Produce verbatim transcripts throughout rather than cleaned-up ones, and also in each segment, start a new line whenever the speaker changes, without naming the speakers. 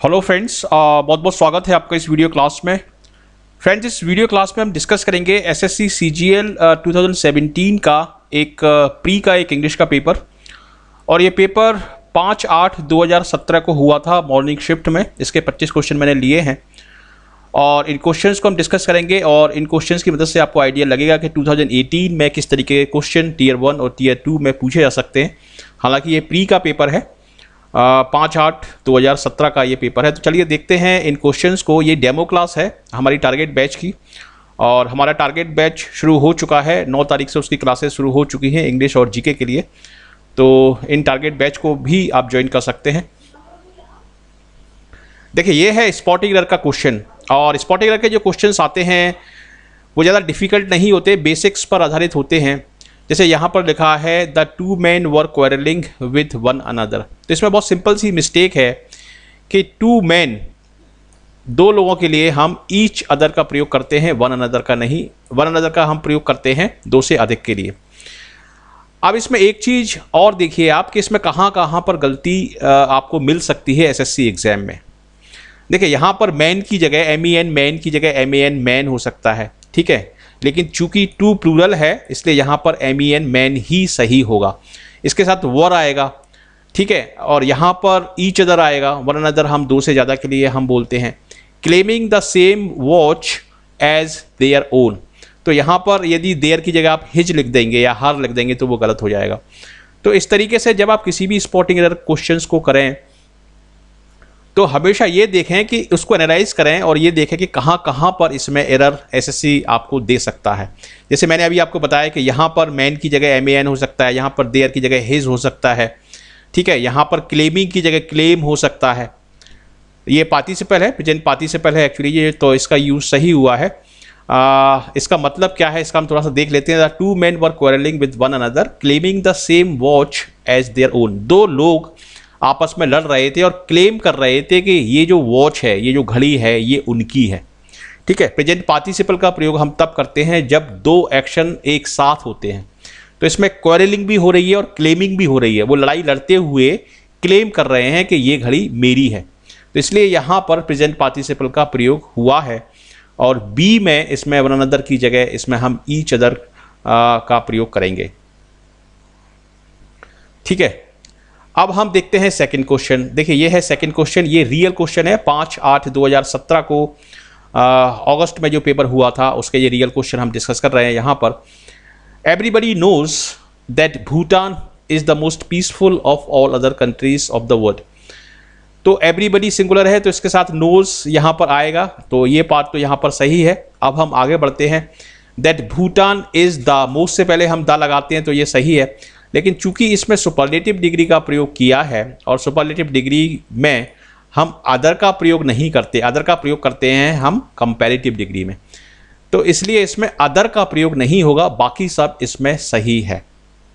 Hello friends, बहुत बहुत स्वागत है आपका इस वीडियो क्लास में। फ्रेंड्स, इस वीडियो क्लास में हम डिस्कस करेंगे SSC CGL two thousand seventeen का एक प्री uh, का एक इंग्लिश का पेपर। और ये पेपर पाँच आठ दो हज़ार सत्रह को हुआ था मॉर्निंग शिफ्ट में। इसके पच्चीस क्वेश्चन मैंने लिए हैं और इन क्वेश्चंस को हम डिस्कस करेंगे और इन क्वेश्चंस की मदद से आपको आइडिया लगेगा कि टू थाउजेंड एटीन में किस तरीके के क्वेश्चन टीयर वन और टीयर टू में पूछे जा सकते हैं। हालांकि ये प्री का पेपर है, पाँच आठ दो हज़ार सत्रह का ये पेपर है। तो चलिए देखते हैं इन क्वेश्चंस को। ये डेमो क्लास है हमारी टारगेट बैच की और हमारा टारगेट बैच शुरू हो चुका है। नौ तारीख से उसकी क्लासेस शुरू हो चुकी हैं इंग्लिश और जीके के लिए। तो इन टारगेट बैच को भी आप ज्वाइन कर सकते हैं। देखिए, ये है स्पॉटिंग एरर का क्वेश्चन और स्पॉटिंग एरर के जो क्वेश्चंस आते हैं वो ज़्यादा डिफिकल्ट नहीं होते, बेसिक्स पर आधारित होते हैं। जैसे यहाँ पर लिखा है the two man were quarrelling with one another. तो इसमें बहुत सिंपल सी मिस्टेक है कि टू मैन, दो लोगों के लिए हम ईच अदर का प्रयोग करते हैं, वन अनदर का नहीं। वन अनदर का हम प्रयोग करते हैं दो से अधिक के लिए। अब इसमें एक चीज़ और देखिए आप कि इसमें कहाँ कहाँ पर गलती आपको मिल सकती है एसएससी एग्जाम में। देखिए, यहाँ पर मैन की जगह एम ई एन मैन की जगह एम ए एन मैन हो सकता है, ठीक है। लेकिन चूंकि टू प्लूरल है इसलिए यहाँ पर एम ई एन मैन ही सही होगा। इसके साथ वर आएगा, ठीक है, और यहाँ पर ईच अदर आएगा। वन अनदर हम दो से ज़्यादा के लिए हम बोलते हैं। Claiming the same watch as their own, तो यहाँ पर यदि देयर की जगह आप हिज लिख देंगे या हर लिख देंगे तो वो गलत हो जाएगा। तो इस तरीके से जब आप किसी भी स्पॉटिंग एरर क्वेश्चंस को करें तो हमेशा ये देखें कि उसको एनालाइज करें और ये देखें कि कहाँ कहाँ पर इसमें एरर एसएससी आपको दे सकता है। जैसे मैंने अभी आपको बताया कि यहाँ पर मैन की जगह एम ए एन हो सकता है, यहाँ पर देयर की जगह हिज हो सकता है, ठीक है। यहाँ पर क्लेमिंग की जगह क्लेम हो सकता है। ये पार्टिसिपल है, प्रेजेंट पार्टिसिपल है एक्चुअली ये, तो इसका यूज सही हुआ है। आ, इसका मतलब क्या है इसका हम थोड़ा सा देख लेते हैं। The two man were quarrelling with one another claiming the same watch as their own. दो लोग आपस में लड़ रहे थे और क्लेम कर रहे थे कि ये जो वॉच है, ये जो घड़ी है, ये उनकी है, ठीक है। प्रेजेंट पार्टिसिपल का प्रयोग हम तब करते हैं जब दो एक्शन एक साथ होते हैं। तो इसमें क्वेरलिंग भी हो रही है और क्लेमिंग भी हो रही है। वो लड़ाई लड़ते हुए क्लेम कर रहे हैं कि ये घड़ी मेरी है, तो इसलिए यहाँ पर प्रेजेंट पार्टिसिपल का प्रयोग हुआ है। और बी में इसमें वन अनदर की जगह इसमें हम ईच अदर का प्रयोग करेंगे, ठीक है। अब हम देखते हैं सेकंड क्वेश्चन। देखिए, ये है सेकंड क्वेश्चन। ये रियल क्वेश्चन है। पाँच आठ दो हज़ार सत्रह को अगस्त में जो पेपर हुआ था उसके ये रियल क्वेश्चन हम डिस्कस कर रहे हैं यहाँ पर। Everybody knows that Bhutan is the most peaceful of all other countries of the world. तो एवरीबडी सिंगुलर है तो इसके साथ नोज यहाँ पर आएगा, तो ये पार्ट तो यहाँ पर सही है। अब हम आगे बढ़ते हैं। That Bhutan is the, most से पहले हम द लगाते हैं तो ये सही है। लेकिन चूंकि इसमें सुपरलेटिव डिग्री का प्रयोग किया है और सुपरलेटिव डिग्री में हम अदर का प्रयोग नहीं करते, अदर का प्रयोग करते हैं हम कंपैरेटिव डिग्री में, तो इसलिए इसमें अदर का प्रयोग नहीं होगा। बाकी सब इसमें सही है।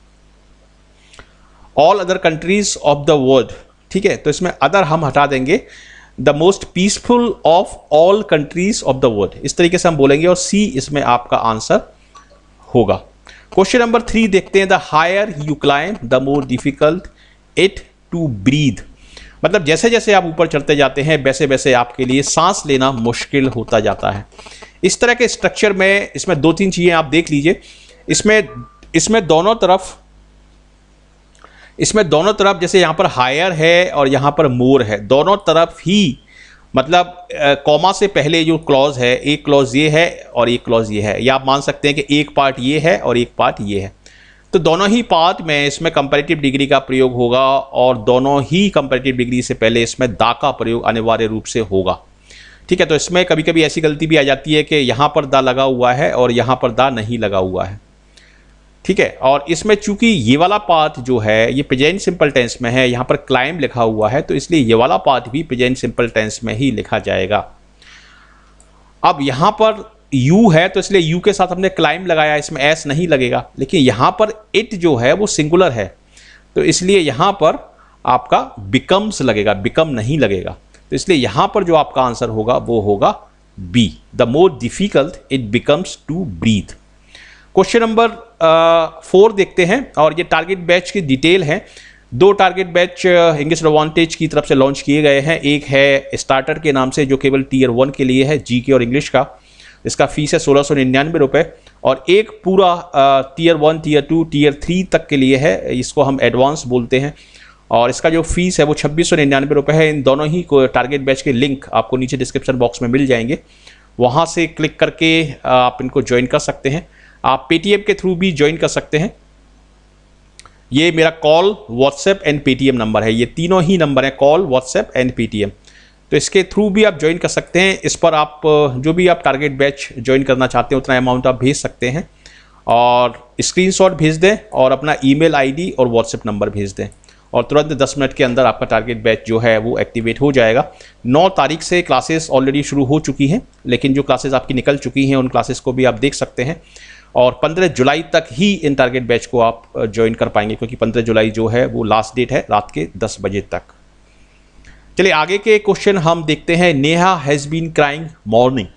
All other countries of the world, ठीक है, तो इसमें अदर हम हटा देंगे। The most peaceful of all countries of the world, इस तरीके से हम बोलेंगे और सी इसमें आपका आंसर होगा। क्वेश्चन नंबर थ्री देखते हैं। The higher you climb the more difficult it to breathe. मतलब जैसे जैसे आप ऊपर चढ़ते जाते हैं वैसे वैसे आपके लिए सांस लेना मुश्किल होता जाता है। इस तरह के स्ट्रक्चर में इसमें दो तीन चीजें आप देख लीजिए। इसमें इसमें दोनों तरफ इसमें दोनों तरफ जैसे यहाँ पर हायर है और यहाँ पर मोर है, दोनों तरफ ही मतलब कॉमा से पहले जो क्लॉज है, एक क्लॉज ये है और एक क्लॉज ये है, या आप मान सकते हैं कि एक पार्ट ये है और एक पार्ट ये है। तो दोनों ही पार्ट में इसमें कंपैरेटिव डिग्री का प्रयोग होगा और दोनों ही कंपैरेटिव डिग्री से पहले इसमें दा का प्रयोग अनिवार्य रूप से होगा, ठीक है। तो इसमें कभी कभी ऐसी गलती भी आ जाती है कि यहाँ पर दा लगा हुआ है और यहाँ पर दा नहीं लगा हुआ है, ठीक है। और इसमें चूंकि ये वाला पार्ट जो है ये प्रेजेंट सिंपल टेंस में है, यहाँ पर क्लाइम लिखा हुआ है, तो इसलिए ये वाला पार्ट भी प्रेजेंट सिंपल टेंस में ही लिखा जाएगा। अब यहाँ पर यू है तो इसलिए यू के साथ हमने क्लाइम लगाया, इसमें एस नहीं लगेगा। लेकिन यहाँ पर इट जो है वो सिंगुलर है तो इसलिए यहाँ पर आपका बिकम्स लगेगा, बिकम नहीं लगेगा। तो इसलिए यहाँ पर जो आपका आंसर होगा वो होगा B, the more difficult it becomes to breathe. Question number four देखते हैं और ये टारगेट बैच की डिटेल है। दो टारगेट बैच इंग्लिश एडवांटेज की तरफ से लॉन्च किए गए हैं। एक है स्टार्टर के नाम से जो केवल टीयर वन के लिए है, जीके और इंग्लिश का। इसका फीस है सोलह सौ निन्यानवे रुपये। और एक पूरा tier one, tier two, tier three तक के लिए है, इसको हम एडवांस बोलते हैं। और इसका जो फीस है वो छब्बीस सौ निन्यानवे रुपये है। इन दोनों ही को टारगेट बैच के लिंक आपको नीचे डिस्क्रिप्शन बॉक्स में मिल जाएंगे, वहाँ से क्लिक करके आप इनको ज्वाइन कर सकते हैं। आप पेटीएम के थ्रू भी ज्वाइन कर सकते हैं। ये मेरा call, WhatsApp and Paytm number है, ये तीनों ही नंबर हैं, कॉल, व्हाट्सएप एंड पेटीएम। तो इसके थ्रू भी आप ज्वाइन कर सकते हैं। इस पर आप जो भी आप टारगेट बैच ज्वाइन करना चाहते हैं उतना अमाउंट आप भेज सकते हैं और स्क्रीनशॉट भेज दें और अपना ईमेल आईडी और व्हाट्सएप नंबर भेज दें और तुरंत दस मिनट के अंदर आपका टारगेट बैच जो है वो एक्टिवेट हो जाएगा। नौ तारीख से क्लासेस ऑलरेडी शुरू हो चुकी हैं, लेकिन जो क्लासेस आपकी निकल चुकी हैं उन क्लासेस को भी आप देख सकते हैं। और पंद्रह जुलाई तक ही इन टारगेट बैच को आप ज्वाइन कर पाएंगे, क्योंकि पंद्रह जुलाई जो है वो लास्ट डेट है रात के दस बजे तक। चलिए आगे के क्वेश्चन हम देखते हैं। Neha has been crying morning.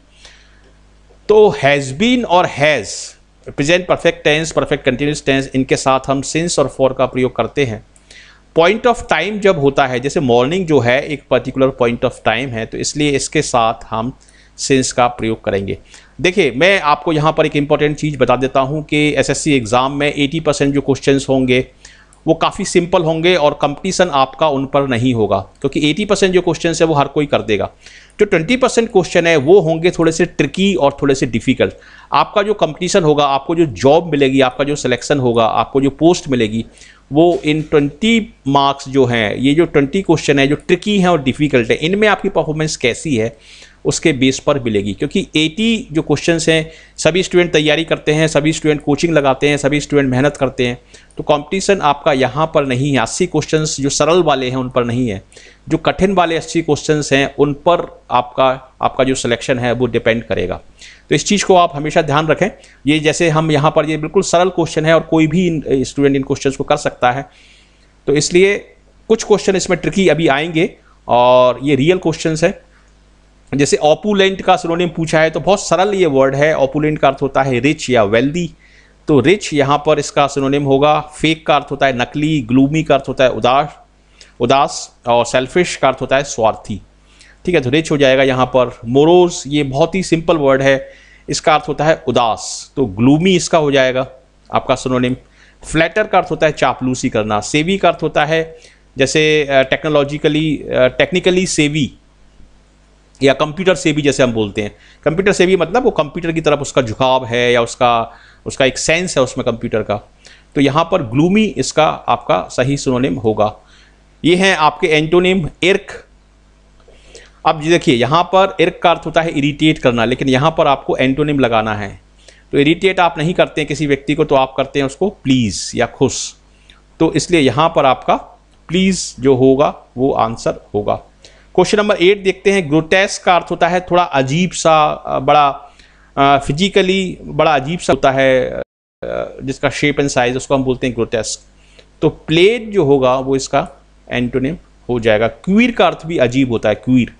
तो हैज़ बीन और has, present perfect tense, perfect continuous tense, इनके साथ हम सिंस और फॉर का प्रयोग करते हैं। पॉइंट ऑफ टाइम जब होता है, जैसे मॉर्निंग जो है एक पर्टिकुलर पॉइंट ऑफ टाइम है, तो इसलिए इसके साथ हम सिंस का प्रयोग करेंगे। देखिए मैं आपको यहाँ पर एक इम्पॉर्टेंट चीज़ बता देता हूँ कि एसएससी एग्ज़ाम में अस्सी परसेंट जो क्वेश्चंस होंगे वो काफ़ी सिंपल होंगे और कंपटीशन आपका उन पर नहीं होगा, क्योंकि अस्सी परसेंट जो क्वेश्चंस है वो हर कोई कर देगा। जो बीस परसेंट क्वेश्चन है वो होंगे थोड़े से ट्रिकी और थोड़े से डिफ़िकल्ट। आपका जो कंपटीशन होगा, आपको जो जॉब मिलेगी, आपका जो सिलेक्शन होगा, आपको जो पोस्ट मिलेगी, वो इन बीस मार्क्स जो हैं, ये जो बीस क्वेश्चन है जो ट्रिकी हैं और डिफ़िकल्ट है, इनमें आपकी परफॉर्मेंस कैसी है उसके बेस पर मिलेगी। क्योंकि अस्सी जो क्वेश्चंस हैं सभी स्टूडेंट तैयारी करते हैं, सभी स्टूडेंट कोचिंग लगाते हैं, सभी स्टूडेंट मेहनत करते हैं, तो कंपटीशन आपका यहाँ पर नहीं है। अस्सी क्वेश्चंस जो सरल वाले हैं उन पर नहीं है, जो कठिन वाले अस्सी क्वेश्चंस हैं उन पर आपका आपका जो सिलेक्शन है वो डिपेंड करेगा। तो इस चीज़ को आप हमेशा ध्यान रखें। ये जैसे हम यहाँ पर, ये बिल्कुल सरल क्वेश्चन है और कोई भी स्टूडेंट इन क्वेश्चन को कर सकता है, तो इसलिए कुछ क्वेश्चन इसमें ट्रिकी अभी आएंगे और ये रियल क्वेश्चन है। जैसे ऑपुलेंट का सिनोनिम पूछा है, तो बहुत सरल ये वर्ड है। ऑपुलेंट का अर्थ होता है रिच या वेल्दी, तो रिच यहाँ पर इसका सिनोनिम होगा। फेक का अर्थ होता है नकली, ग्लूमी का अर्थ होता है उदास उदास और सेल्फिश का अर्थ होता है स्वार्थी। ठीक है, तो रिच हो जाएगा यहाँ पर। मोरोज, ये बहुत ही सिंपल वर्ड है, इसका अर्थ होता है उदास, तो ग्लूमी इसका हो जाएगा आपका सिनोनिम। फ्लैटर का अर्थ होता है चापलूसी करना। सेवी का अर्थ होता है जैसे टेक्नोलॉजिकली टेक्निकली सेवी या कंप्यूटर से भी, जैसे हम बोलते हैं कंप्यूटर से भी, मतलब वो कंप्यूटर की तरफ उसका झुकाव है या उसका उसका एक सेंस है उसमें कंप्यूटर का। तो यहाँ पर ग्लूमी इसका आपका सही सिनोनिम होगा। ये हैं आपके एंटोनिम। इर्क, अब देखिए यहाँ पर इर्क का अर्थ होता है इरिटेट करना, लेकिन यहाँ पर आपको एंटोनिम लगाना है। तो इरिटेट आप नहीं करते हैं किसी व्यक्ति को, तो आप करते हैं उसको प्लीज़ या खुश, तो इसलिए यहाँ पर आपका प्लीज़ जो होगा वो आंसर होगा। क्वेश्चन नंबर एट देखते हैं। ग्रोटेस्क का अर्थ होता है थोड़ा अजीब सा, बड़ा फिजिकली बड़ा अजीब सा होता है, जिसका शेप एंड साइज, उसको हम बोलते हैं ग्रोटेस्क। तो प्लेड जो होगा वो इसका एंटोनिम हो जाएगा। क्वीर का अर्थ भी अजीब होता है, क्वीर।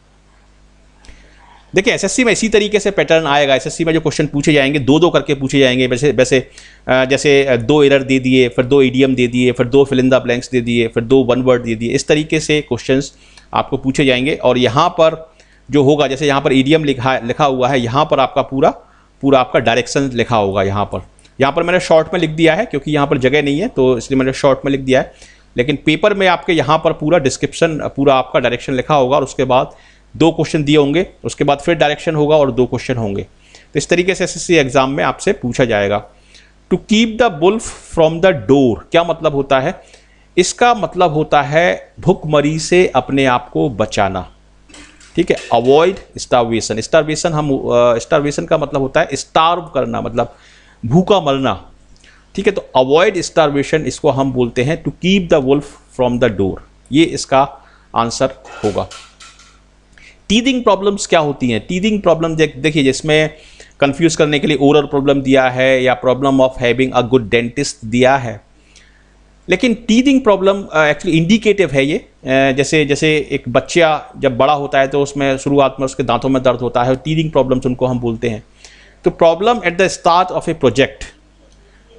देखिए एसएससी में इसी तरीके से पैटर्न आएगा। एसएससी में जो क्वेश्चन पूछे जाएंगे दो दो करके पूछे जाएंगे, वैसे वैसे जैसे दो एरर दे दिए, फिर दो इडियम दे दिए, फिर दो फिल इन द ब्लैंक्स दे दिए, फिर दो वन वर्ड दे दिए, इस तरीके से क्वेश्चंस आपको पूछे जाएंगे। और यहाँ पर जो होगा, जैसे यहाँ पर इडियम लिखा लिखा हुआ है, यहाँ पर आपका पूरा पूरा आपका डायरेक्शन लिखा होगा। यहाँ पर यहाँ पर मैंने शॉर्ट में लिख दिया है क्योंकि यहाँ पर जगह नहीं है, तो इसलिए मैंने शॉर्ट में लिख दिया है, लेकिन पेपर में आपके यहाँ पर पूरा डिस्क्रिप्शन, पूरा आपका डायरेक्शन लिखा होगा और उसके बाद दो क्वेश्चन दिए होंगे, उसके बाद फिर डायरेक्शन होगा और दो क्वेश्चन होंगे। तो इस तरीके से एसएससी एग्जाम में आपसे पूछा जाएगा। To keep the wolf from the door क्या मतलब होता है? इसका मतलब होता है भूखमरी से अपने आप को बचाना। ठीक है, अवॉइड स्टारवेशन। स्टारवेशन हम स्टारवेशन का मतलब होता है स्टार्व करना, मतलब भूखा मरना। ठीक है, तो अवॉइड स्टारवेशन इसको हम बोलते हैं to keep the wolf from the door, ये इसका आंसर होगा। टीथिंग प्रॉब्लम्स क्या होती हैं? टीथिंग प्रॉब्लम देखिए, जिसमें कंफ्यूज करने के लिए ओरल प्रॉब्लम दिया है या problem of having a good dentist दिया है, लेकिन टीथिंग प्रॉब्लम एक्चुअली इंडिकेटिव है। ये जैसे जैसे एक बच्चा जब बड़ा होता है तो उसमें शुरुआत में उसके दांतों में दर्द होता है, टीथिंग प्रॉब्लम्स उनको हम बोलते हैं। तो problem at the start of a project,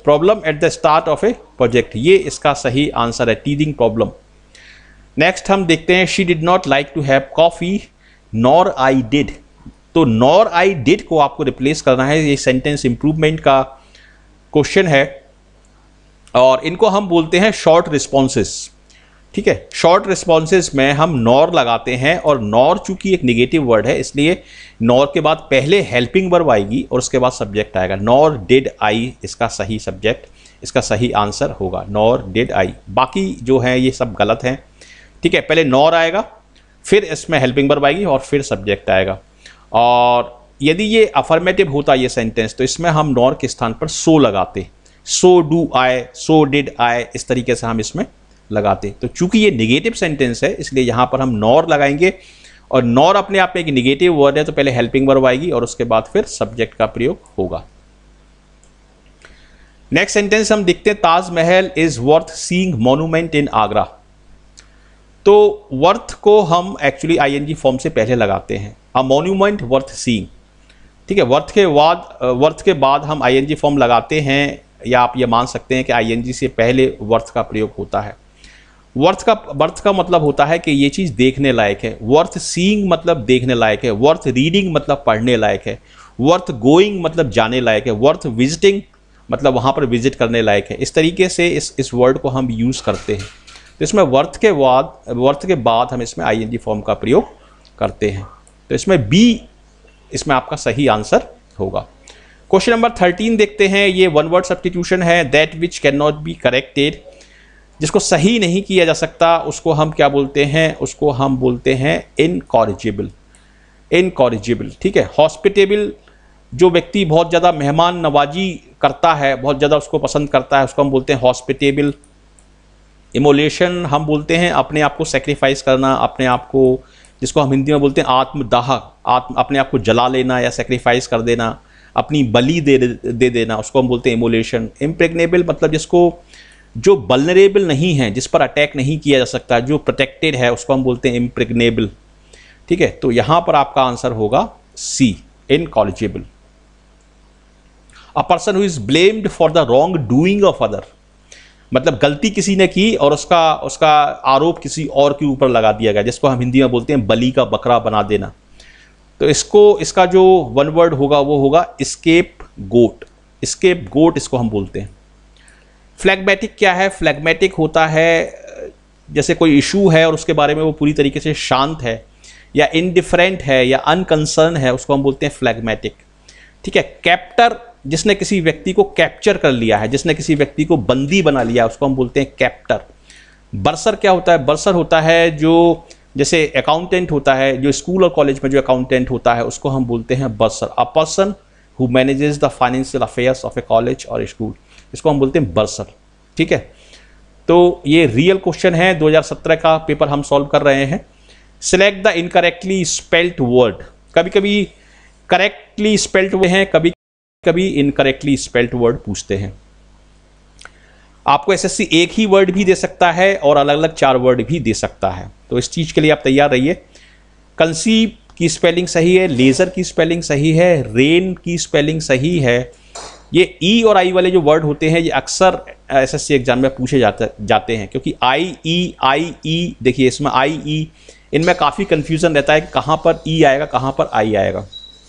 problem at the start of a project, ये इसका सही आंसर है, टीदिंग प्रॉब्लम। नेक्स्ट हम देखते हैं, she did not like to have coffee nor I did. तो नॉर आई डिड को आपको रिप्लेस करना है, ये सेंटेंस इंप्रूवमेंट का क्वेश्चन है और इनको हम बोलते हैं शॉर्ट रिस्पॉन्सेस। ठीक है, शॉर्ट रिस्पॉन्सेस में हम नॉर लगाते हैं और नॉर चूंकि एक नेगेटिव वर्ड है इसलिए नॉर के बाद पहले हेल्पिंग वर्ब आएगी और उसके बाद सब्जेक्ट आएगा। नॉर डिड आई इसका सही सब्जेक्ट, इसका सही आंसर होगा नॉर डिड आई। बाकी जो है ये सब गलत हैं। ठीक है, पहले नॉर आएगा, फिर इसमें हेल्पिंग वर्ब आएगी और फिर सब्जेक्ट आएगा। और यदि ये अफर्मेटिव होता ये सेंटेंस तो इसमें हम नॉर के स्थान पर सो लगाते, so do I, so did I, इस तरीके से हम इसमें लगाते। तो चूंकि ये नेगेटिव सेंटेंस है इसलिए यहां पर हम नॉर लगाएंगे और नॉर अपने आप में एक नेगेटिव वर्ड है तो पहले हेल्पिंग वर्ब आएगी और उसके बाद फिर सब्जेक्ट का प्रयोग होगा। नेक्स्ट सेंटेंस हम देखते हैं, Taj Mahal is worth seeing monument in Agra. तो वर्थ को हम एक्चुअली आईएनजी फॉर्म से पहले लगाते हैं, अ मॉन्यूमेंट वर्थ सीइंग। ठीक है, वर्थ के बाद वर्थ के बाद हम आईएनजी फॉर्म लगाते हैं, या आप ये मान सकते हैं कि आईएनजी से पहले वर्थ का प्रयोग होता है। वर्थ का वर्थ का मतलब होता है कि ये चीज़ देखने लायक है, वर्थ सीइंग मतलब देखने लायक है, वर्थ रीडिंग मतलब पढ़ने लायक है, वर्थ गोइंग मतलब जाने लायक है, वर्थ विजिटिंग मतलब वहाँ पर विजिट करने लायक है। इस तरीके से इस इस वर्ड को हम यूज़ करते हैं। तो इसमें वर्थ के बाद वर्थ के बाद हम इसमें आईएनजी फॉर्म का प्रयोग करते हैं। तो इसमें बी इसमें आपका सही आंसर होगा। क्वेश्चन नंबर थर्टीन देखते हैं, ये वन वर्ड सब्स्टिट्यूशन है, that which can not be corrected. जिसको सही नहीं किया जा सकता उसको हम क्या बोलते हैं, उसको हम बोलते हैं इनकॉरिजिबल, इनकॉरिजिबल। ठीक है, हॉस्पिटेबल जो व्यक्ति बहुत ज़्यादा मेहमान नवाजी करता है, बहुत ज़्यादा उसको पसंद करता है, उसको हम बोलते हैं हॉस्पिटेबल। इमोलेशन हम बोलते हैं अपने आप को सेक्रीफाइस करना, अपने आप को, जिसको हम हिंदी में बोलते हैं आत्मदाह, आत्म अपने आप को जला लेना या सेक्रीफाइस कर देना, अपनी बलि दे दे देना, उसको हम बोलते हैं इमोलेशन। इम्प्रेग्नेबल मतलब जिसको जो वल्नरेबल नहीं है, जिस पर अटैक नहीं किया जा सकता, जो प्रोटेक्टेड है, उसको हम बोलते हैं इम्प्रेग्नेबल। ठीक है, तो यहां पर आपका आंसर होगा C, incorrigible. A person who is blamed for the wrong doing of other, मतलब गलती किसी ने की और उसका उसका आरोप किसी और के ऊपर लगा दिया गया, जिसको हम हिंदी में बोलते हैं बलि का बकरा बना देना। तो इसको इसका जो वन वर्ड होगा वो होगा स्केप गोट, स्केप गोट इसको हम बोलते हैं। फ्लैगमेटिक क्या है? फ्लैगमेटिक होता है जैसे कोई इशू है और उसके बारे में वो पूरी तरीके से शांत है या इनडिफरेंट है या अनकंसर्न है, उसको हम बोलते हैं फ्लैगमेटिक। ठीक है, कैप्टर जिसने किसी व्यक्ति को कैप्चर कर लिया है, जिसने किसी व्यक्ति को बंदी बना लिया, उसको हम बोलते हैं कैप्टर। बर्सर क्या होता है? बर्सर होता है जो जैसे अकाउंटेंट होता है, जो स्कूल और कॉलेज में जो अकाउंटेंट होता है उसको हम बोलते हैं bursar. A person who manages the financial affairs of a college और स्कूल, इसको हम बोलते हैं बर्सर। ठीक है, तो ये रियल क्वेश्चन है, दो हज़ार सत्रह का पेपर हम सॉल्व कर रहे हैं। Select the incorrectly spelt word. कभी कभी करेक्टली स्पेल्ट हुए हैं, कभी कभी इनकरेक्टली स्पेल्ट वर्ड पूछते हैं। आपको एसएससी एक ही वर्ड भी दे सकता है और अलग अलग चार वर्ड भी दे सकता है, तो इस चीज़ के लिए आप तैयार रहिए। कंसीव की स्पेलिंग सही है, लेज़र की स्पेलिंग सही है, रेन की स्पेलिंग सही है। ये ई और आई वाले जो वर्ड होते हैं ये अक्सर एसएससी एग्जाम में पूछे जाते जाते हैं, क्योंकि आई ई आई ई, देखिए इसमें आई ई, इनमें काफ़ी कन्फ्यूज़न रहता है कि कहाँ पर ई आएगा, कहाँ पर आई आएगा।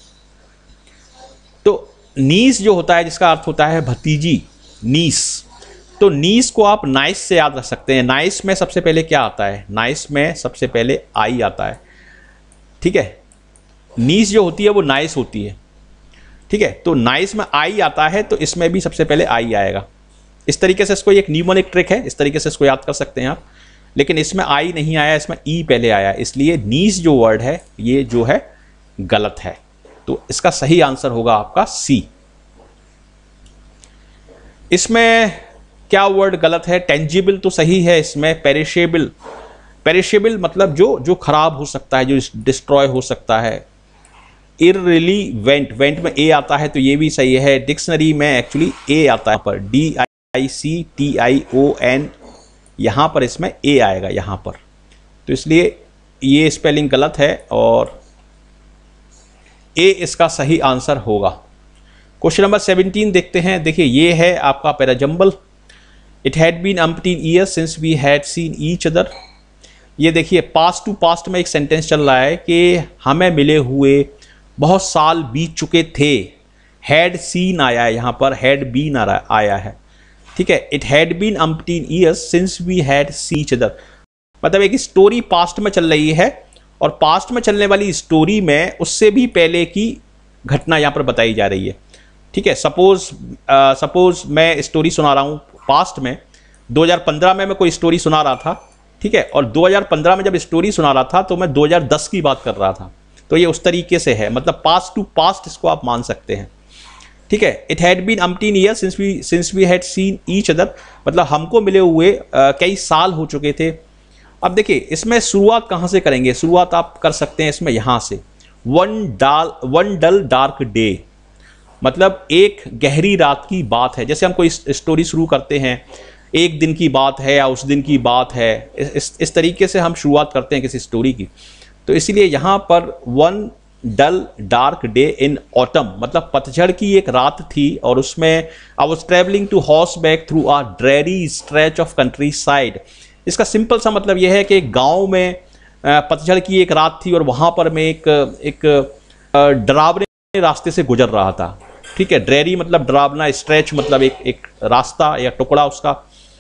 तो नीस जो होता है जिसका अर्थ होता है भतीजी, नीस, तो नीस को आप नाइस से याद रख सकते हैं। नाइस में सबसे पहले क्या आता है? नाइस में सबसे पहले आई आता है। ठीक है, नीस जो होती है वो नाइस होती है। ठीक है, तो नाइस में आई आता है तो इसमें भी सबसे पहले आई आएगा। इस तरीके से इसको एक न्यूमोनिक ट्रिक है, इस तरीके से इसको याद कर सकते हैं आप। लेकिन इसमें आई नहीं आया, इसमें ई पहले आया, इसलिए नीस जो वर्ड है ये जो है गलत है। तो इसका सही आंसर होगा आपका सी। इसमें क्या वर्ड गलत है? टेंजिबल तो सही है, इसमें पेरिशेबल, पेरिशेबल मतलब जो जो खराब हो सकता है, जो डिस्ट्रॉय हो सकता है। इररिलीवेंट, वेंट में ए आता है तो ये भी सही है। डिक्शनरी में एक्चुअली ए आता है पर, D I C T I O N, यहाँ पर इसमें ए आएगा यहाँ पर, तो इसलिए ये स्पेलिंग गलत है और ए इसका सही आंसर होगा। क्वेश्चन नंबर सेवनटीन देखते हैं। देखिए ये है आपका parajumble. It had been umpteen years since we had seen each other. ये देखिए पास्ट टू पास्ट में एक सेंटेंस चल रहा है कि हमें मिले हुए बहुत साल बीत चुके थे। हैड सीन आया है यहाँ पर, हैड बीन आया है, ठीक है। It had been umpteen years since we had seen each other, मतलब एक स्टोरी पास्ट में चल रही है और पास्ट में चलने वाली स्टोरी में उससे भी पहले की घटना यहाँ पर बताई जा रही है, ठीक है। सपोज सपोज मैं स्टोरी सुना रहा हूँ पास्ट में, दो हज़ार पंद्रह में मैं कोई स्टोरी सुना रहा था, ठीक है, और दो हज़ार पंद्रह में जब स्टोरी सुना रहा था तो मैं दो हज़ार दस की बात कर रहा था। तो ये उस तरीके से है, मतलब पास्ट टू पास्ट इसको आप मान सकते हैं, ठीक है। It had been umpteen year since we since we had seen each other, मतलब हमको मिले हुए uh, कई साल हो चुके थे। अब देखिए इसमें शुरुआत कहाँ से करेंगे, शुरुआत आप कर सकते हैं इसमें यहाँ से, वन डाल वन डल डार्क डे, मतलब एक गहरी रात की बात है। जैसे हम कोई स्टोरी शुरू करते हैं, एक दिन की बात है या उस दिन की बात है, इस इस तरीके से हम शुरुआत करते हैं किसी स्टोरी की। तो इसलिए यहाँ पर one dull dark day in autumn, मतलब पतझड़ की एक रात थी और उसमें I was travelling to horseback through a dreary stretch of countryside. इसका सिंपल सा मतलब यह है कि एक गाँव में पतझड़ की एक रात थी और वहाँ पर मैं एक एक डरावने रास्ते से गुजर रहा था, ठीक है। ड्रेरी मतलब डरावना, स्ट्रेच मतलब एक एक रास्ता या टुकड़ा उसका।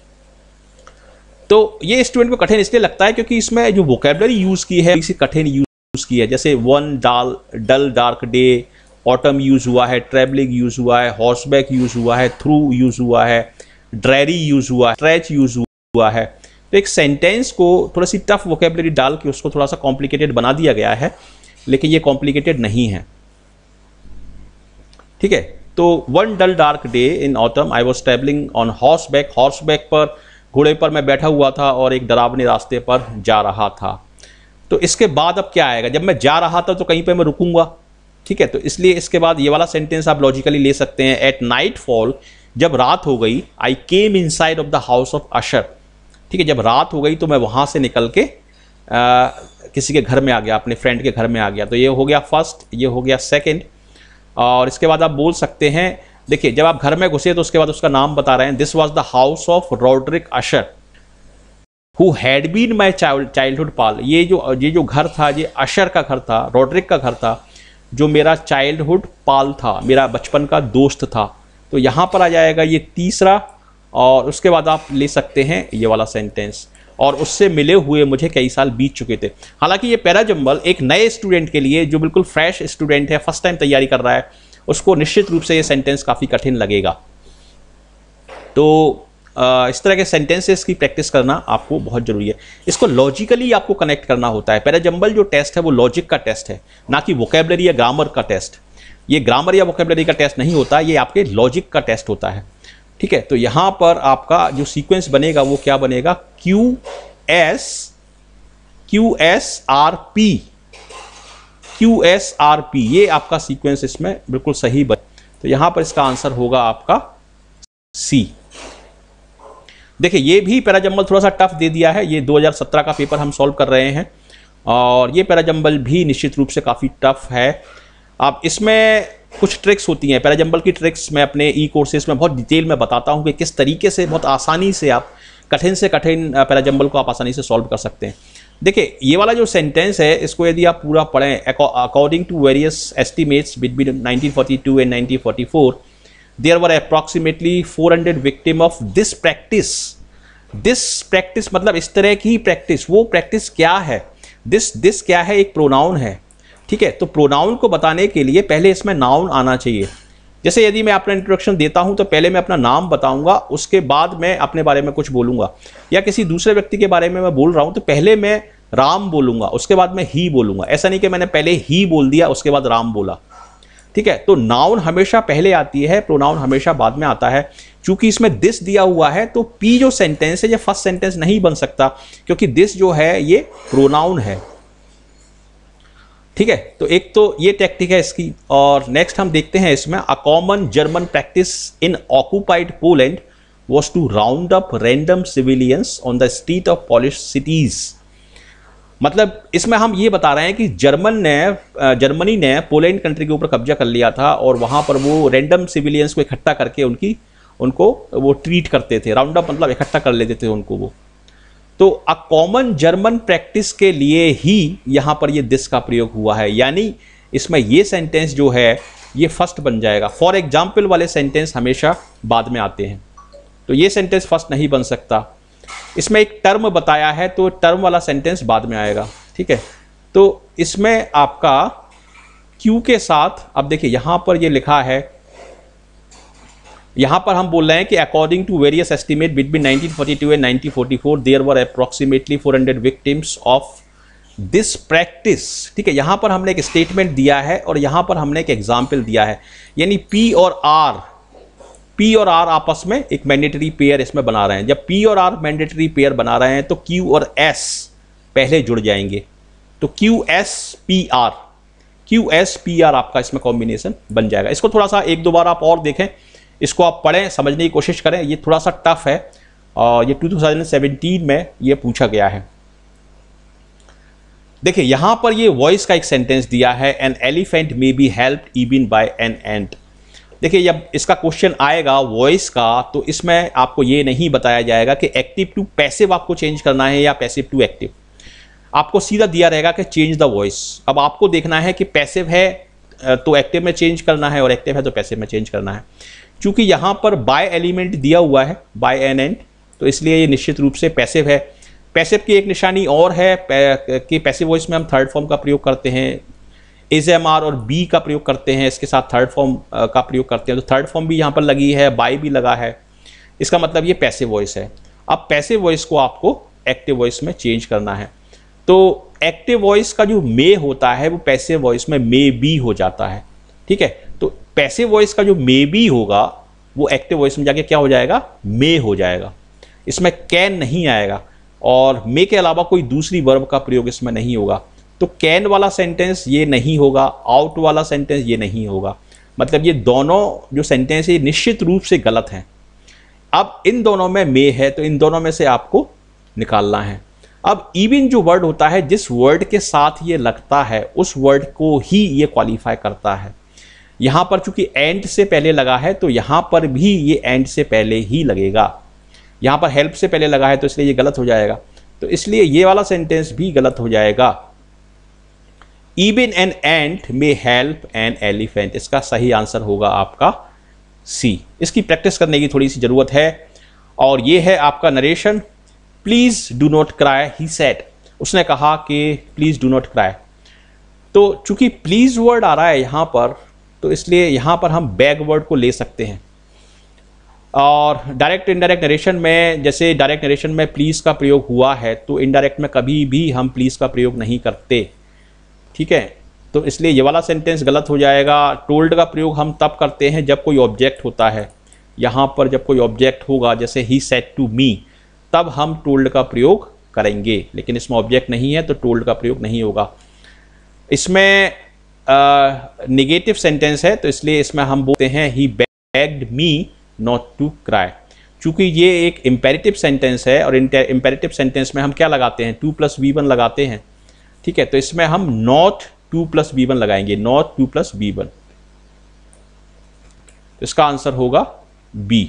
तो ये स्टूडेंट को कठिन इसलिए लगता है क्योंकि इसमें जो वोकैबुलरी यूज़ की है इसी कठिन यूज़ की है। जैसे one dull dull dark day, autumn use हुआ है, ट्रैवलिंग यूज़ हुआ है, हॉर्सबैक यूज़ हुआ है, थ्रू यूज़ हुआ है, ड्रेरी यूज़ हुआ है, स्ट्रेच यूज़ हुआ है। तो एक सेंटेंस को थोड़ा सी टफ वोकैबुलरी डाल के उसको थोड़ा सा कॉम्प्लिकेटेड बना दिया गया है, लेकिन ये कॉम्प्लिकेटेड नहीं है, ठीक है। तो one dull dark day in autumn I was travelling on horseback, horseback पर घोड़े पर मैं बैठा हुआ था और एक डरावने रास्ते पर जा रहा था। तो इसके बाद अब क्या आएगा, जब मैं जा रहा था तो कहीं पे मैं रुकूंगा, ठीक है। तो इसलिए इसके बाद ये वाला सेंटेंस आप लॉजिकली ले सकते हैं, एट नाइट फॉल, जब रात हो गई, I came inside of the house of Usher, ठीक है। जब रात हो गई तो मैं वहाँ से निकल के आ, किसी के घर में आ गया, अपने फ्रेंड के घर में आ गया। तो ये हो गया फर्स्ट, ये हो गया सेकेंड। और इसके बाद आप बोल सकते हैं, देखिए जब आप घर में घुसे तो उसके बाद उसका नाम बता रहे हैं, this was the house of Roderick Usher who had been my child childhood pal. ये जो ये जो घर था ये अशर का घर था, रॉड्रिक का घर था, जो मेरा चाइल्डहुड पाल था, मेरा बचपन का दोस्त था। तो यहाँ पर आ जाएगा ये तीसरा, और उसके बाद आप ले सकते हैं ये वाला सेंटेंस, और उससे मिले हुए मुझे कई साल बीत चुके थे। हालांकि ये पैराजम्बल एक नए स्टूडेंट के लिए, जो बिल्कुल फ्रेश स्टूडेंट है, फर्स्ट टाइम तैयारी कर रहा है, उसको निश्चित रूप से ये सेंटेंस काफ़ी कठिन लगेगा। तो इस तरह के सेंटेंसेस की प्रैक्टिस करना आपको बहुत ज़रूरी है। इसको लॉजिकली आपको कनेक्ट करना होता है। पैराजम्बल जो टेस्ट है वो लॉजिक का टेस्ट है, ना कि वोकैबुलरी या ग्रामर का टेस्ट। ये ग्रामर या वोकैबुलरी का टेस्ट नहीं होता, ये आपके लॉजिक का टेस्ट होता है, ठीक है। तो यहाँ पर आपका जो सीक्वेंस बनेगा वो क्या बनेगा, Q S Q S R P, Q S R P, ये आपका सीक्वेंस इसमें बिल्कुल सही बने। तो यहाँ पर इसका आंसर होगा आपका सी। देखिए ये भी पैराजम्बल थोड़ा सा टफ दे दिया है, ये दो हज़ार सत्रह का पेपर हम सॉल्व कर रहे हैं, और ये पैराजम्बल भी निश्चित रूप से काफ़ी टफ है। अब इसमें कुछ ट्रिक्स होती हैं, पैराजम्बल की ट्रिक्स मैं अपने ई कोर्सेज में बहुत डिटेल में बताता हूँ कि किस तरीके से बहुत आसानी से आप कठिन से कठिन पैराजम्बल को आप आसानी से सॉल्व कर सकते हैं। देखिए ये वाला जो सेंटेंस है इसको यदि आप पूरा पढ़ें, according to various estimates between nineteen forty two and nineteen forty four there were approximately four hundred victim of this practice. This practice मतलब इस तरह की प्रैक्टिस। वो प्रैक्टिस क्या है, दिस दिस क्या है, एक प्रोनाउन है, ठीक है। तो प्रोनाउन को बताने के लिए पहले इसमें नाउन आना चाहिए। जैसे यदि मैं अपना इंट्रोडक्शन देता हूं तो पहले मैं अपना नाम बताऊंगा, उसके बाद मैं अपने बारे में कुछ बोलूंगा, या किसी दूसरे व्यक्ति के बारे में मैं बोल रहा हूं तो पहले मैं राम बोलूंगा, उसके बाद मैं ही बोलूंगा। ऐसा नहीं कि मैंने पहले ही बोल दिया उसके बाद राम बोला, ठीक है। तो नाउन हमेशा पहले आती है, प्रोनाउन हमेशा बाद में आता है। चूंकि इसमें दिस दिया हुआ है तो पी जो सेंटेंस है ये फर्स्ट सेंटेंस नहीं बन सकता, क्योंकि दिस जो है ये प्रोनाउन है, ठीक है। तो एक तो ये टेक्निक है इसकी। और नेक्स्ट हम देखते हैं इसमें, a common German practice in occupied Poland was to round up random civilians on the street of Polish cities. मतलब इसमें हम ये बता रहे हैं कि जर्मन ने जर्मनी ने पोलैंड कंट्री के ऊपर कब्जा कर लिया था और वहाँ पर वो रैंडम सिविलियंस को इकट्ठा करके उनकी उनको वो ट्रीट करते थे, राउंड अप मतलब इकट्ठा कर लेते थे उनको वो। तो अ कॉमन जर्मन प्रैक्टिस के लिए ही यहाँ पर ये दिस का प्रयोग हुआ है, यानी इसमें ये सेंटेंस जो है ये फर्स्ट बन जाएगा। फॉर एग्जाम्पल वाले सेंटेंस हमेशा बाद में आते हैं, तो ये सेंटेंस फर्स्ट नहीं बन सकता। इसमें एक टर्म बताया है तो टर्म वाला सेंटेंस बाद में आएगा, ठीक है। तो इसमें आपका क्यू के साथ, अब देखिए यहां पर ये लिखा है, यहां पर हम बोल रहे हैं कि according to various estimate between nineteen forty two and nineteen forty four there were approximately four hundred victims of this practice, ठीक है। यहां पर हमने एक स्टेटमेंट दिया है और यहां पर हमने एक एग्जाम्पल दिया है, यानी पी और आर पी और आर आपस में एक मैंडेटरी पेयर इसमें बना रहे हैं। जब पी और आर मैंडेटरी पेयर बना रहे हैं तो क्यू और एस पहले जुड़ जाएंगे, तो Q S P R, Q S P R आपका इसमें कॉम्बिनेशन बन जाएगा। इसको थोड़ा सा एक दो बार आप और देखें, इसको आप पढ़ें, समझने की कोशिश करें, ये थोड़ा सा टफ है और ये टू थाउजेंड सेवेंटीन में ये पूछा गया है। देखिए यहां पर ये वॉइस का एक सेंटेंस दिया है, an elephant may be helped even by an ant. देखिए जब इसका क्वेश्चन आएगा वॉइस का, तो इसमें आपको ये नहीं बताया जाएगा कि एक्टिव टू पैसिव आपको चेंज करना है या पैसिव टू एक्टिव। आपको सीधा दिया रहेगा कि चेंज द वॉइस। अब आपको देखना है कि पैसिव है तो एक्टिव में चेंज करना है और एक्टिव है तो पैसिव में चेंज करना है। चूंकि यहाँ पर बाय एलिमेंट दिया हुआ है, बाय एन एंड, तो इसलिए ये निश्चित रूप से पैसिव है। पैसिव की एक निशानी और है कि पैसिव वॉइस में हम थर्ड फॉर्म का प्रयोग करते हैं, इज एम आर और बी का प्रयोग करते हैं, इसके साथ थर्ड फॉर्म का प्रयोग करते हैं। तो थर्ड फॉर्म भी यहाँ पर लगी है, बाय भी लगा है, इसका मतलब ये पैसिव वॉइस है। अब पैसिव वॉइस को आपको एक्टिव वॉइस में चेंज करना है, तो एक्टिव वॉइस का जो मे होता है वो पैसिव वॉइस में मे बी हो जाता है, ठीक है। तो पैसिव वॉइस का जो मे बी होगा वो एक्टिव वॉइस में जाके क्या हो जाएगा, मे हो जाएगा। इसमें कैन नहीं आएगा और मे के अलावा कोई दूसरी वर्ब का प्रयोग इसमें नहीं होगा। तो कैन वाला सेंटेंस ये नहीं होगा, आउट वाला सेंटेंस ये नहीं होगा, मतलब ये दोनों जो सेंटेंस है निश्चित रूप से गलत हैं। अब इन दोनों में मे है तो इन दोनों में से आपको निकालना है। अब इवन जो वर्ड होता है, जिस वर्ड के साथ ये लगता है उस वर्ड को ही ये क्वालिफाई करता है। यहां पर चूंकि एंड से पहले लगा है तो यहां पर भी ये एंड से पहले ही लगेगा। यहां पर हेल्प से पहले लगा है तो इसलिए ये गलत हो जाएगा, तो इसलिए ये वाला सेंटेंस भी गलत हो जाएगा। Even an ant may help an elephant, इसका सही आंसर होगा आपका सी। इसकी प्रैक्टिस करने की थोड़ी सी जरूरत है। और ये है आपका narration, please do not cry he said, उसने कहा कि प्लीज डू नॉट क्राई। तो चूंकि प्लीज वर्ड आ रहा है यहां पर, तो इसलिए यहां पर हम बैग वर्ड को ले सकते हैं। और डायरेक्ट इनडायरेक्ट नरेशन में, जैसे डायरेक्ट नरेशन में प्लीज का प्रयोग हुआ है तो इनडायरेक्ट में कभी भी हम प्लीज का प्रयोग नहीं करते, ठीक है। तो इसलिए ये वाला सेंटेंस गलत हो जाएगा। टोल्ड का प्रयोग हम तब करते हैं जब कोई ऑब्जेक्ट होता है। यहाँ पर जब कोई ऑब्जेक्ट होगा, जैसे ही सेड टू मी, तब हम टोल्ड का प्रयोग करेंगे, लेकिन इसमें ऑब्जेक्ट नहीं है तो टोल्ड का प्रयोग नहीं होगा। इसमें नेगेटिव सेंटेंस है तो इसलिए इसमें हम बोलते हैं he begged me not to cry. चूंकि ये एक इम्पेरेटिव सेंटेंस है और इम्पेरेटिव सेंटेंस में हम क्या लगाते हैं, टू प्लस वी वन लगाते हैं, ठीक है। तो इसमें हम not to plus be one लगाएंगे, not to plus be one. इसका आंसर होगा बी।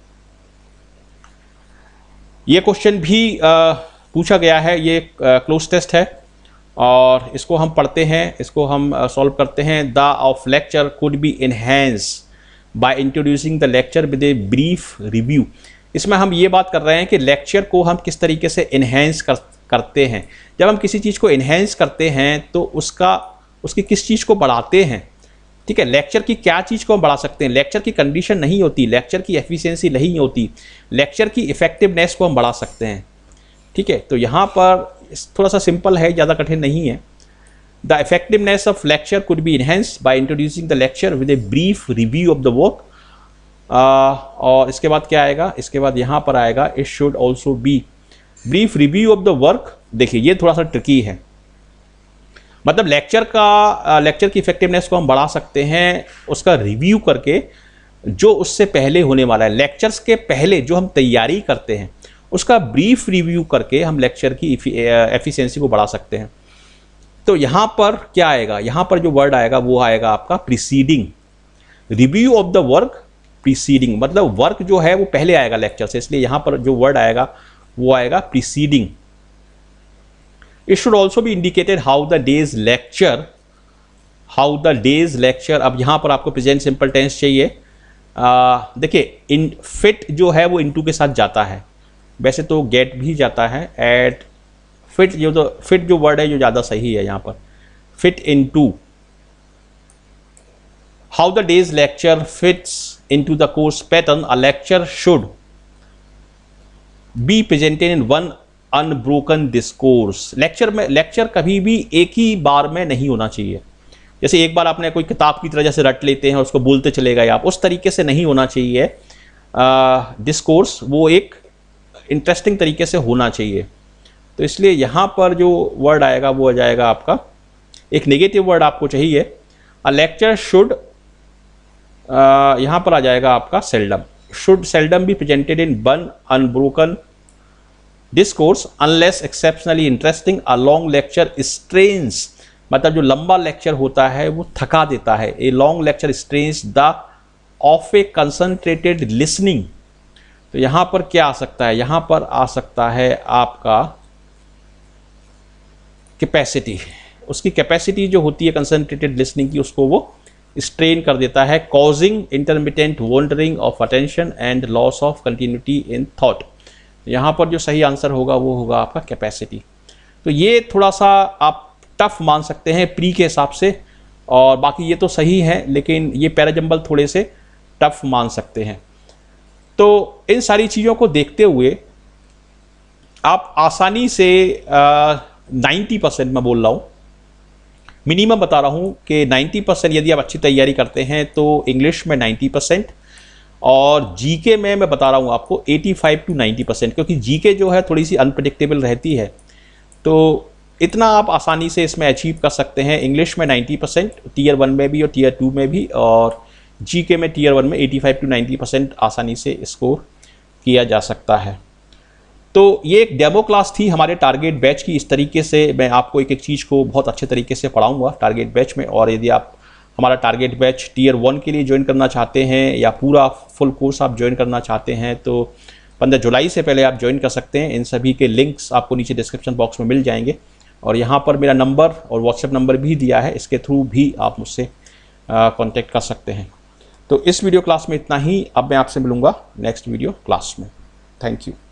ये क्वेश्चन भी आ, पूछा गया है, ये क्लोज टेस्ट है और इसको हम पढ़ते हैं, इसको हम सॉल्व करते हैं। The of lecture could be enhance by introducing the lecture with a brief review. इसमें हम ये बात कर रहे हैं कि लेक्चर को हम किस तरीके से इनहेंस कर करते हैं। जब हम किसी चीज़ को इनहेंस करते हैं तो उसका उसकी किस चीज़ को बढ़ाते हैं, ठीक है। लेक्चर की क्या चीज़ को हम बढ़ा सकते हैं, लेक्चर की कंडीशन नहीं होती, लेक्चर की एफिशिएंसी नहीं होती, लेक्चर की इफेक्टिवनेस को हम बढ़ा सकते हैं, ठीक है। तो यहाँ पर थोड़ा सा सिंपल है, ज़्यादा कठिन नहीं है। The effectiveness of lecture could be enhanced by introducing the lecture with a brief review of the work. और इसके बाद क्या आएगा, इसके बाद यहाँ पर आएगा it should also be brief review of the work. देखिए ये थोड़ा सा ट्रिकी है, मतलब लेक्चर का लेक्चर की इफेक्टिवनेस को हम बढ़ा सकते हैं उसका रिव्यू करके, जो उससे पहले होने वाला है। लेक्चर्स के पहले जो हम तैयारी करते हैं उसका ब्रीफ रिव्यू करके हम लेक्चर की एफिशिएंसी को बढ़ा सकते हैं। तो यहाँ पर क्या आएगा, यहाँ पर जो वर्ड आएगा वो आएगा आपका preceding, review of the work preceding, मतलब वर्क जो है वो पहले आएगा लेक्चर से, इसलिए यहाँ पर जो वर्ड आएगा वो आएगा preceding. It should also be indicated how the day's lecture, how the day's lecture. अब यहाँ पर आपको प्रेजेंट सिंपल टेंस चाहिए। देखिए इन फिट जो है वो इनटू के साथ जाता है, वैसे तो गेट भी जाता है, एट फिट जो तो फिट जो वर्ड है जो ज़्यादा सही है यहाँ पर, fit into. How the day's lecture fits into the course pattern, a lecture should be presented in one unbroken discourse. Lecture में लेक्चर कभी भी एक ही बार में नहीं होना चाहिए। जैसे एक बार आपने कोई किताब की तरह जैसे रट लेते हैं उसको बोलते चले गए आप, उस तरीके से नहीं होना चाहिए। डिस्कोर्स वो एक इंटरेस्टिंग तरीके से होना चाहिए। तो इसलिए यहाँ पर जो वर्ड आएगा वो आ जाएगा आपका, एक नेगेटिव वर्ड आपको चाहिए। अ लेक्चर शुड, यहाँ पर आ जाएगा आपका seldom. Should seldom be presented in one unbroken discourse unless exceptionally interesting. A long lecture strains, मतलब जो लंबा लेक्चर होता है वो थका देता है। A long lecture strains the of a concentrated listening. तो यहाँ पर क्या आ सकता है, यहाँ पर आ सकता है आपका कैपेसिटी। उसकी कैपेसिटी जो होती है कंसंट्रेटेड लिसनिंग की, उसको वो स्ट्रेन कर देता है। Causing intermittent wandering of attention and loss of continuity in thought. यहाँ पर जो सही आंसर होगा वो होगा आपका कैपेसिटी। तो ये थोड़ा सा आप टफ मान सकते हैं प्री के हिसाब से, और बाकी ये तो सही है, लेकिन ये पैराजंबल थोड़े से टफ मान सकते हैं। तो इन सारी चीज़ों को देखते हुए आप आसानी से नाइन्टी परसेंट मैं बोल रहा हूँ, मिनिमम बता रहा हूँ कि नाइन्टी परसेंट यदि आप अच्छी तैयारी करते हैं तो इंग्लिश में नाइन्टी परसेंट, और जीके में मैं बता रहा हूँ आपको पचासी टू नाइन्टी परसेंट, क्योंकि जीके जो है थोड़ी सी अनप्रडिक्टेबल रहती है। तो इतना आप आसानी से इसमें अचीव कर सकते हैं। इंग्लिश में नाइन्टी परसेंट, टीयर वन में भी और टीयर टू में भी, और जीके में टीयर वन में पचासी टू नाइन्टी परसेंट आसानी से स्कोर किया जा सकता है। तो ये एक डेमो क्लास थी हमारे टारगेट बैच की। इस तरीके से मैं आपको एक एक चीज़ को बहुत अच्छे तरीके से पढ़ाऊंगा टारगेट बैच में। और यदि आप हमारा टारगेट बैच टीयर वन के लिए ज्वाइन करना चाहते हैं या पूरा फुल कोर्स आप ज्वाइन करना चाहते हैं तो पंद्रह जुलाई से पहले आप ज्वाइन कर सकते हैं। इन सभी के लिंक्स आपको नीचे डिस्क्रिप्शन बॉक्स में मिल जाएंगे, और यहाँ पर मेरा नंबर और व्हाट्सएप नंबर भी दिया है, इसके थ्रू भी आप मुझसे कांटेक्ट कर सकते हैं। तो इस वीडियो क्लास में इतना ही। अब मैं आपसे मिलूँगा नेक्स्ट वीडियो क्लास में। Thank you.